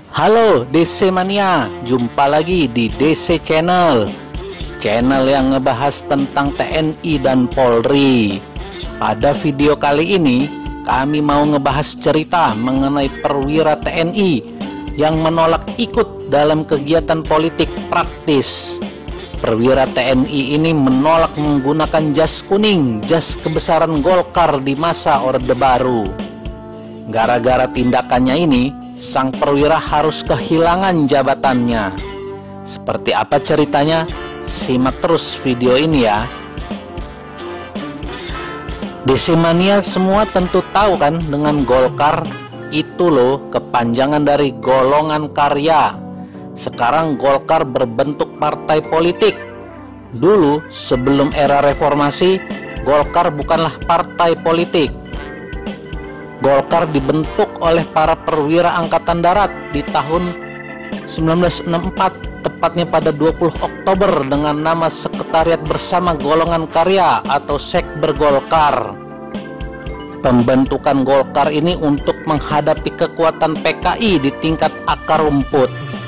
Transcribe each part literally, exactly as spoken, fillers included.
Halo D C Mania, jumpa lagi di D C Channel, channel yang ngebahas tentang T N I dan Polri. Pada video kali ini, kami mau ngebahas cerita mengenai perwira T N I yang menolak ikut dalam kegiatan politik praktis. Perwira T N I ini menolak menggunakan jas kuning, jas kebesaran Golkar di masa Orde Baru. Gara-gara tindakannya ini, sang perwira harus kehilangan jabatannya. Seperti apa ceritanya? Simak terus video ini ya. D C Mania semua tentu tahu kan dengan Golkar itu loh kepanjangan dari golongan karya. Sekarang Golkar berbentuk partai politik. Dulu sebelum era reformasi, Golkar bukanlah partai politik. Golkar dibentuk oleh para perwira angkatan darat di tahun seribu sembilan ratus enam puluh empat, tepatnya pada dua puluh Oktober, dengan nama Sekretariat Bersama Golongan Karya atau Sekber Golkar. Pembentukan Golkar ini untuk menghadapi kekuatan P K I di tingkat akar rumput.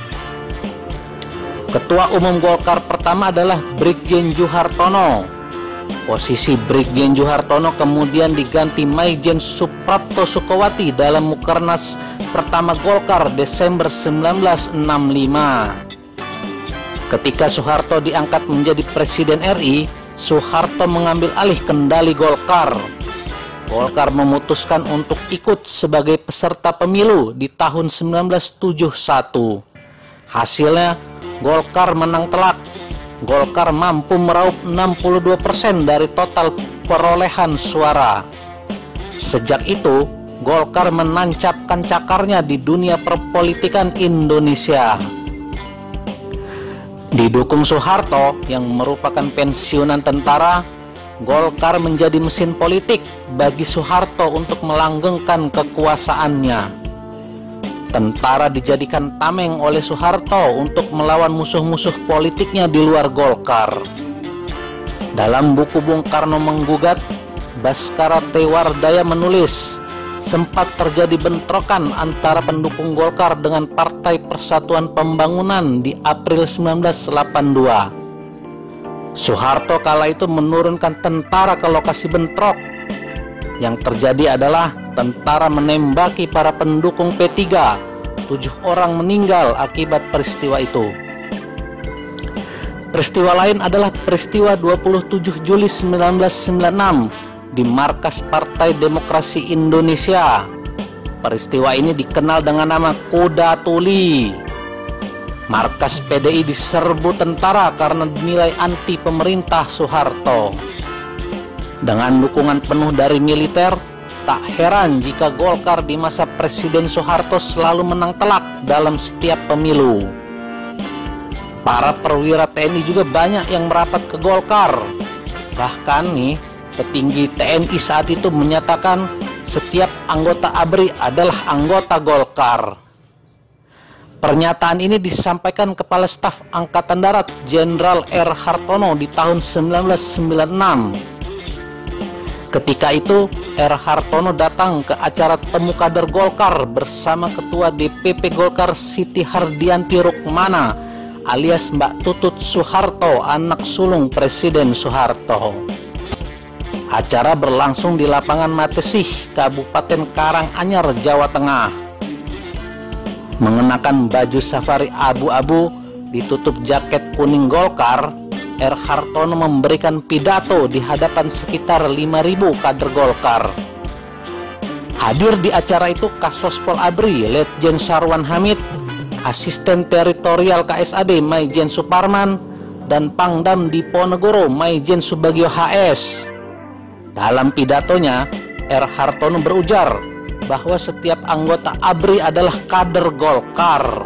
Ketua Umum Golkar pertama adalah Brigjen Juhartono. Posisi Brigjen Juhartono kemudian diganti Maijen Suprapto Sukowati dalam Mukernas pertama Golkar Desember seribu sembilan ratus enam puluh lima. Ketika Soeharto diangkat menjadi Presiden R I, Soeharto mengambil alih kendali Golkar. Golkar memutuskan untuk ikut sebagai peserta pemilu di tahun seribu sembilan ratus tujuh puluh satu. Hasilnya, Golkar menang telak. Golkar mampu meraup enam puluh dua persen dari total perolehan suara. Sejak itu, Golkar menancapkan cakarnya di dunia perpolitikan Indonesia. Didukung Soeharto yang merupakan pensiunan tentara, Golkar menjadi mesin politik bagi Soeharto untuk melanggengkan kekuasaannya. Tentara dijadikan tameng oleh Soeharto untuk melawan musuh-musuh politiknya di luar Golkar. Dalam buku Bung Karno Menggugat, Baskara Tewardaya menulis, sempat terjadi bentrokan antara pendukung Golkar dengan Partai Persatuan Pembangunan di April seribu sembilan ratus delapan puluh dua. Soeharto kala itu menurunkan tentara ke lokasi bentrok. Yang terjadi adalah tentara menembaki para pendukung P tiga. Tujuh orang meninggal akibat peristiwa itu. Peristiwa lain adalah peristiwa dua puluh tujuh Juli seribu sembilan ratus sembilan puluh enam di markas Partai Demokrasi Indonesia. Peristiwa ini dikenal dengan nama Kuda Tuli. Markas P D I diserbu tentara karena dinilai anti pemerintah Soeharto. Dengan dukungan penuh dari militer, tak heran jika Golkar di masa Presiden Soeharto selalu menang telak dalam setiap pemilu. Para perwira T N I juga banyak yang merapat ke Golkar. Bahkan nih, petinggi T N I saat itu menyatakan setiap anggota A B R I adalah anggota Golkar. Pernyataan ini disampaikan Kepala Staf Angkatan Darat Jenderal R Hartono di tahun seribu sembilan ratus sembilan puluh enam. Ketika itu, R Hartono datang ke acara temu kader Golkar bersama Ketua D P P Golkar Siti Hardianti Rukmana alias Mbak Tutut Soeharto, anak sulung Presiden Soeharto. Acara berlangsung di lapangan Matesih, Kabupaten Karanganyar, Jawa Tengah. Mengenakan baju safari abu-abu, ditutup jaket kuning Golkar, R Hartono memberikan pidato di hadapan sekitar lima ribu kader Golkar. Hadir di acara itu Kassospol A B R I Letjen Sarwan Hamid, Asisten Teritorial K S A D Maijen Suparman, dan Pangdam Diponegoro Maijen Subagio H S. Dalam pidatonya, R Hartono berujar bahwa setiap anggota A B R I adalah kader Golkar.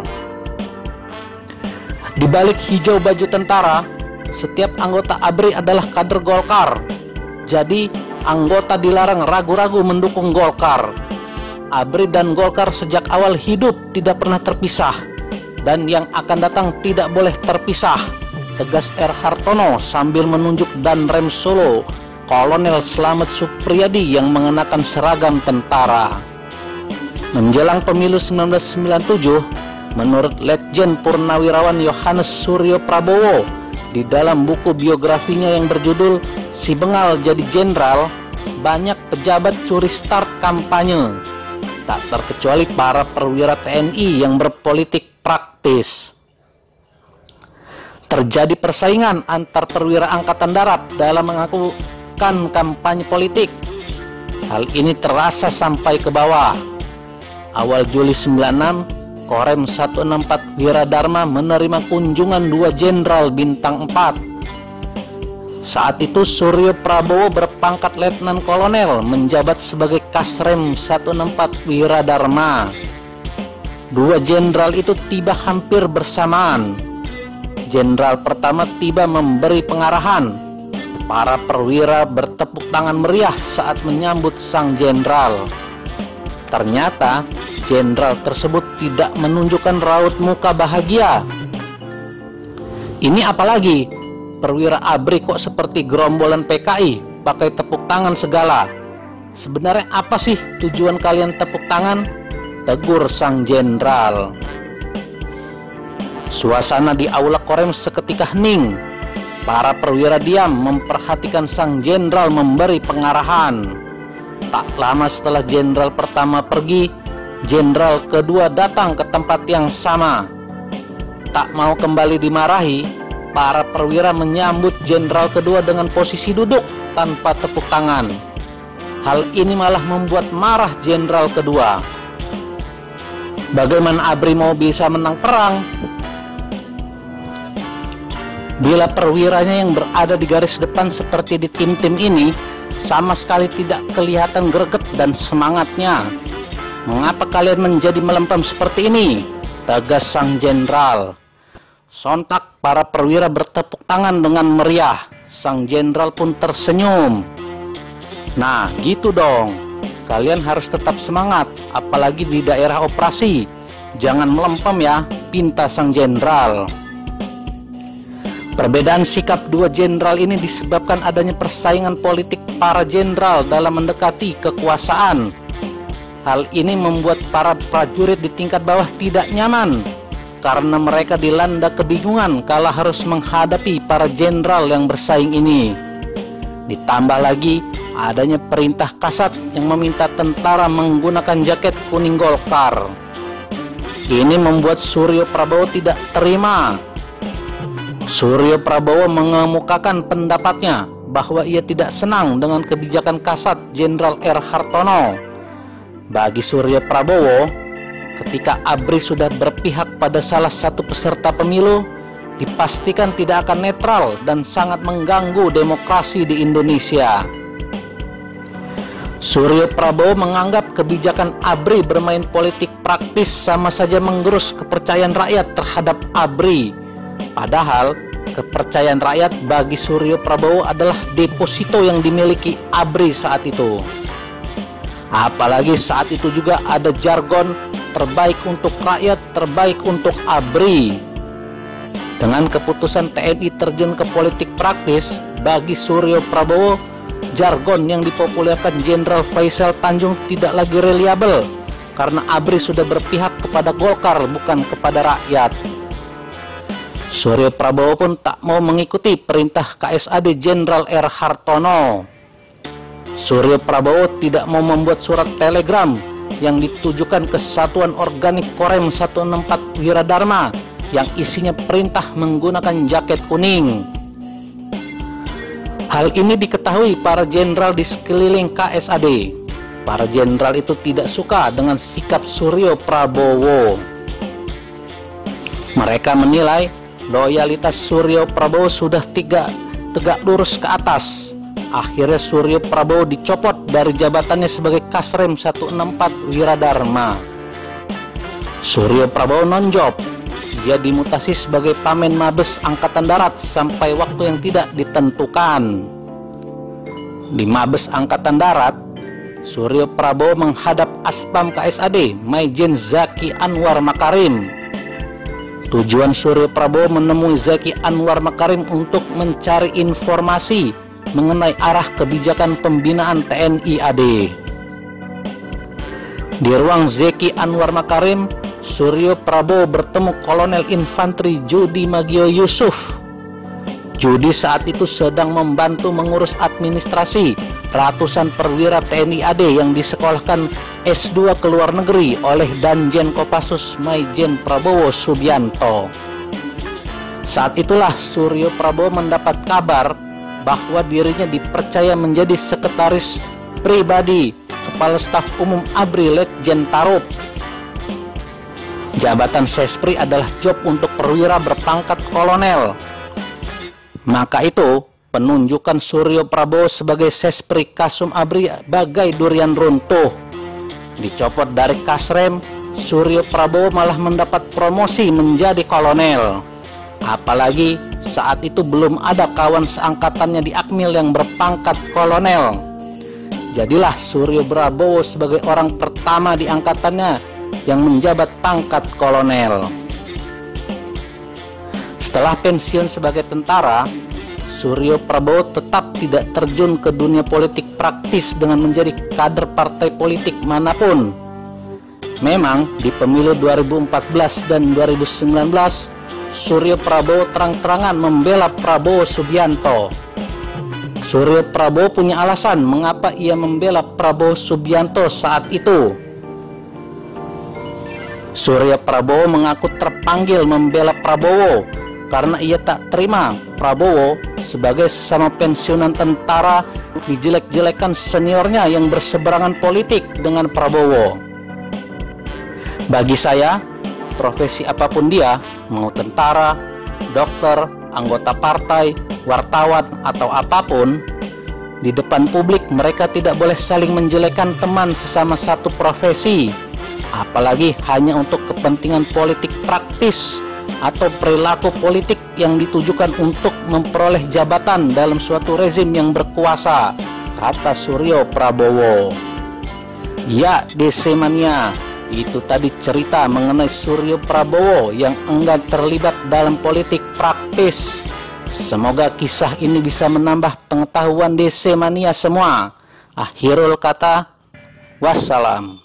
Di balik hijau baju tentara, setiap anggota A B R I adalah kader Golkar. Jadi, anggota dilarang ragu-ragu mendukung Golkar. A B R I dan Golkar sejak awal hidup tidak pernah terpisah, dan yang akan datang tidak boleh terpisah, tegas R Hartono sambil menunjuk Danrem Solo, Kolonel Slamet Supriyadi yang mengenakan seragam tentara. Menjelang pemilu seribu sembilan ratus sembilan puluh tujuh, Menurut Letjen Purnawirawan Yohanes Suryo Prabowo, di dalam buku biografinya yang berjudul Si Bengal Jadi Jenderal, banyak pejabat curi start kampanye, tak terkecuali para perwira T N I yang berpolitik praktis. Terjadi persaingan antar perwira Angkatan Darat dalam melakukan kampanye politik. Hal ini terasa sampai ke bawah. Awal Juli sembilan puluh enam, Korem seratus enam puluh empat Wiradharma menerima kunjungan dua jenderal bintang empat. Saat itu Suryo Prabowo berpangkat letnan kolonel menjabat sebagai Kasrem seratus enam puluh empat Wiradharma. Dua jenderal itu tiba hampir bersamaan. Jenderal pertama tiba memberi pengarahan. Para perwira bertepuk tangan meriah saat menyambut sang jenderal. Ternyata jenderal tersebut tidak menunjukkan raut muka bahagia. Ini apalagi, perwira ABRI kok seperti gerombolan P K I, pakai tepuk tangan segala. Sebenarnya apa sih tujuan kalian tepuk tangan? Tegur sang jenderal. Suasana di aula Korem seketika hening. Para perwira diam memperhatikan sang jenderal memberi pengarahan. Tak lama setelah jenderal pertama pergi, jenderal kedua datang ke tempat yang sama. Tak mau kembali dimarahi, para perwira menyambut jenderal kedua dengan posisi duduk tanpa tepuk tangan. Hal ini malah membuat marah jenderal kedua. Bagaimana ABRI mau bisa menang perang bila perwiranya yang berada di garis depan seperti di tim-tim ini sama sekali tidak kelihatan greget dan semangatnya? Mengapa kalian menjadi melempem seperti ini? Tegas sang jenderal. Sontak para perwira bertepuk tangan dengan meriah. Sang jenderal pun tersenyum. Nah, gitu dong. Kalian harus tetap semangat, apalagi di daerah operasi. Jangan melempem ya, pinta sang jenderal. Perbedaan sikap dua jenderal ini disebabkan adanya persaingan politik para jenderal dalam mendekati kekuasaan. Hal ini membuat para prajurit di tingkat bawah tidak nyaman karena mereka dilanda kebingungan kala harus menghadapi para jenderal yang bersaing ini. Ditambah lagi adanya perintah kasat yang meminta tentara menggunakan jaket kuning Golkar. Ini membuat Suryo Prabowo tidak terima. Suryo Prabowo mengemukakan pendapatnya bahwa ia tidak senang dengan kebijakan kasat Jenderal R. Hartono. Bagi Suryo Prabowo, ketika ABRI sudah berpihak pada salah satu peserta pemilu, dipastikan tidak akan netral dan sangat mengganggu demokrasi di Indonesia. Suryo Prabowo menganggap kebijakan ABRI bermain politik praktis sama saja menggerus kepercayaan rakyat terhadap ABRI. Padahal kepercayaan rakyat bagi Suryo Prabowo adalah deposito yang dimiliki ABRI saat itu. Apalagi saat itu juga ada jargon terbaik untuk rakyat, terbaik untuk ABRI. Dengan keputusan T N I terjun ke politik praktis, bagi Suryo Prabowo, jargon yang dipopulerkan Jenderal Faisal Tanjung tidak lagi reliabel karena ABRI sudah berpihak kepada Golkar bukan kepada rakyat. Suryo Prabowo pun tak mau mengikuti perintah K S A D Jenderal R. Hartono. Suryo Prabowo tidak mau membuat surat telegram yang ditujukan ke Satuan Organik Korem seratus enam puluh empat Wiradharma yang isinya perintah menggunakan jaket kuning. Hal ini diketahui para jenderal di sekeliling K S A D. Para jenderal itu tidak suka dengan sikap Suryo Prabowo. Mereka menilai loyalitas Suryo Prabowo sudah tiga, tegak lurus ke atas. Akhirnya Suryo Prabowo dicopot dari jabatannya sebagai Kasrem seratus enam puluh empat Wiradharma. Suryo Prabowo nonjob. Dia dimutasi sebagai Pamen Mabes Angkatan Darat sampai waktu yang tidak ditentukan. Di Mabes Angkatan Darat, Suryo Prabowo menghadap Aspam K S A D Maijen Zaki Anwar Makarim. Tujuan Suryo Prabowo menemui Zaki Anwar Makarim untuk mencari informasi mengenai arah kebijakan pembinaan T N I A D. Di ruang Zaki Anwar Makarim, Suryo Prabowo bertemu Kolonel Infanteri Judi Magio Yusuf. Judi saat itu sedang membantu mengurus administrasi ratusan perwira T N I A D yang disekolahkan S dua ke luar negeri oleh Danjen Kopassus Maijen Prabowo Subianto. Saat itulah Suryo Prabowo mendapat kabar bahwa dirinya dipercaya menjadi sekretaris pribadi Kepala Staf Umum A B R I Letjen Tarup. Jabatan Sespri adalah job untuk perwira berpangkat kolonel. Maka itu penunjukan Suryo Prabowo sebagai Sespri Kasum A B R I bagai durian runtuh. Dicopot dari Kasrem, Suryo Prabowo malah mendapat promosi menjadi kolonel. Apalagi saat itu belum ada kawan seangkatannya di Akmil yang berpangkat kolonel. Jadilah Suryo Prabowo sebagai orang pertama di angkatannya yang menjabat pangkat kolonel. Setelah pensiun sebagai tentara, Suryo Prabowo tetap tidak terjun ke dunia politik praktis dengan menjadi kader partai politik manapun. Memang di pemilu dua ribu empat belas dan dua ribu sembilan belas, Suryo Prabowo terang-terangan membela Prabowo Subianto. Suryo Prabowo punya alasan mengapa ia membela Prabowo Subianto saat itu. Suryo Prabowo mengaku terpanggil membela Prabowo karena ia tak terima Prabowo sebagai sesama pensiunan tentara dijelek-jelekan seniornya yang berseberangan politik dengan Prabowo. Bagi saya, profesi apapun dia, mau tentara, dokter, anggota partai, wartawan, atau apapun, di depan publik mereka tidak boleh saling menjelekan teman sesama satu profesi, apalagi hanya untuk kepentingan politik praktis atau perilaku politik yang ditujukan untuk memperoleh jabatan dalam suatu rezim yang berkuasa, kata Suryo Prabowo. Ya, D C Mania, itu tadi cerita mengenai Suryo Prabowo yang enggan terlibat dalam politik praktis. Semoga kisah ini bisa menambah pengetahuan D C Mania semua. Akhirul kata, wassalam.